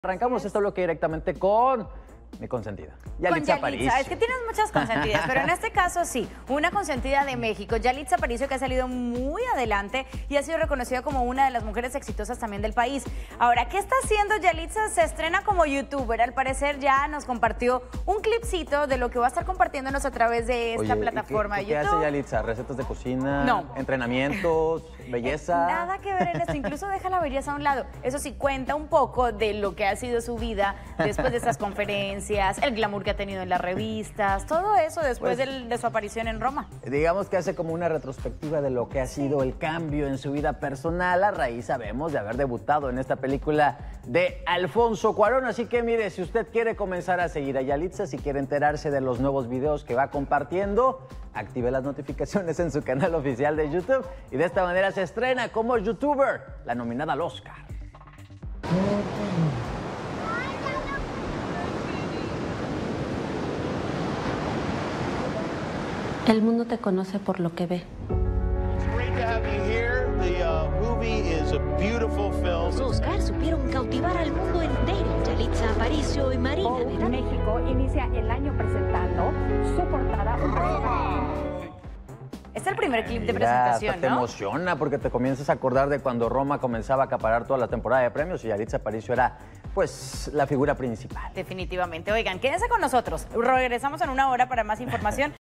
Arrancamos este bloque directamente con mi consentida, Yalitza Aparicio. Es que tienes muchas consentidas, pero en este caso sí, una consentida de México, Yalitza Aparicio, que ha salido muy adelante y ha sido reconocida como una de las mujeres exitosas también del país. Ahora, ¿qué está haciendo Yalitza? Se estrena como youtuber, al parecer ya nos compartió un clipcito de lo que va a estar compartiéndonos a través de esta plataforma de YouTube. ¿Qué hace Yalitza? ¿Recetas de cocina? No. ¿Entrenamientos? ¿Belleza? Nada que ver en esto, incluso deja la belleza a un lado. Eso sí, cuenta un poco de lo que ha sido su vida después de estas conferencias, el glamour que ha tenido en las revistas, todo eso después de su aparición en Roma. Digamos que hace como una retrospectiva de lo que ha sido el cambio en su vida personal a raíz, sabemos, de haber debutado en esta película de Alfonso Cuarón. Así que mire, si usted quiere comenzar a seguir a Yalitza, si quiere enterarse de los nuevos videos que va compartiendo, active las notificaciones en su canal oficial de YouTube y de esta manera se estrena como youtuber, la nominada al Oscar. El mundo te conoce por lo que ve. Los Oscars supieron cautivar al mundo entero. Yalitza Aparicio y Marina Verano. México inicia el año presentando su portada Roma. Es el primer clip de Mira, presentación, hasta te ¿no? emociona porque te comienzas a acordar de cuando Roma comenzaba a acaparar toda la temporada de premios y Yalitza Aparicio era, pues, la figura principal. Definitivamente. Oigan, quédense con nosotros. Regresamos en una hora para más información.